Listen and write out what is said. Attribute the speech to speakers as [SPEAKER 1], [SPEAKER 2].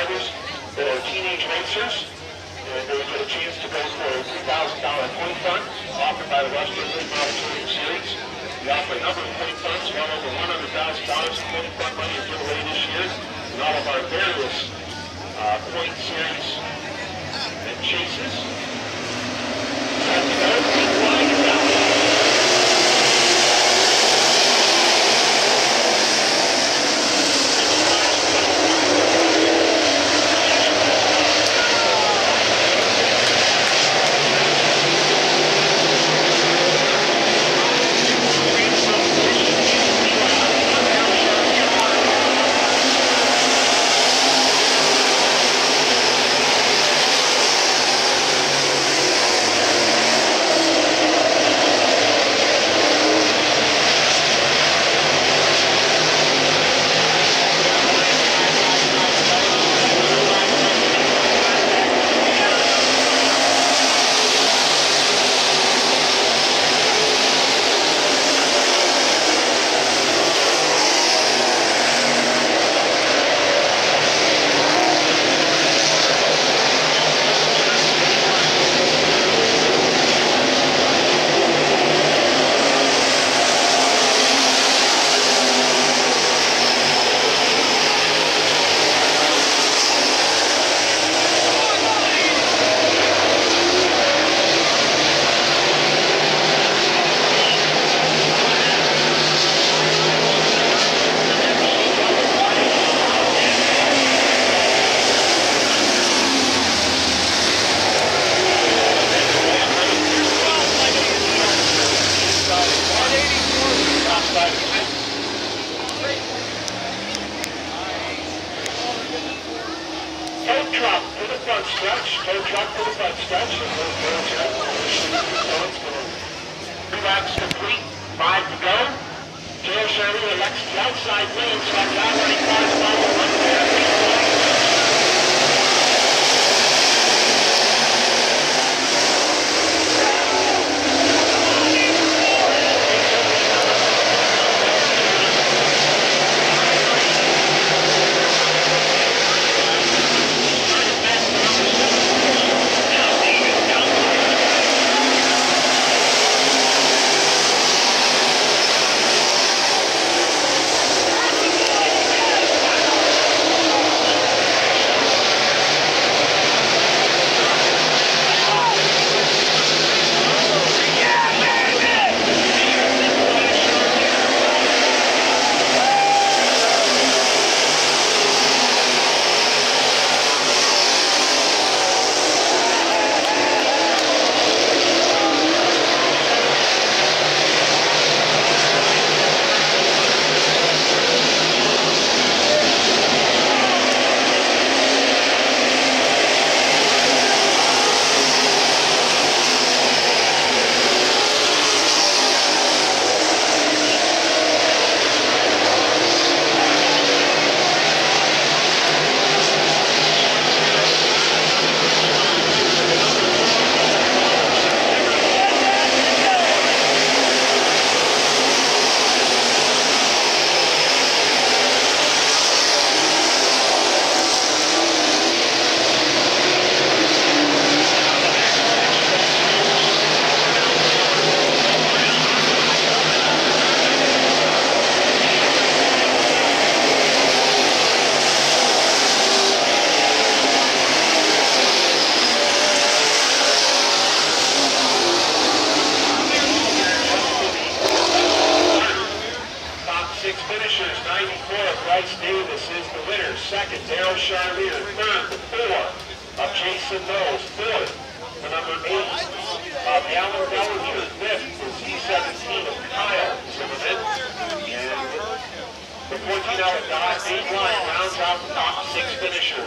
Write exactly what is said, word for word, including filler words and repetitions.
[SPEAKER 1] drivers that are teenage racers. And they get a chance to go for a three thousand dollar point fund offered by the Western League Model Touring Series. We offer a number of point funds, well over one hundred thousand dollars in point fund money to give away this year in all of our various uh, point series and chases. Set to go, green flag is out.
[SPEAKER 2] fourteen out of nine, eight line rounds out the top six finishers.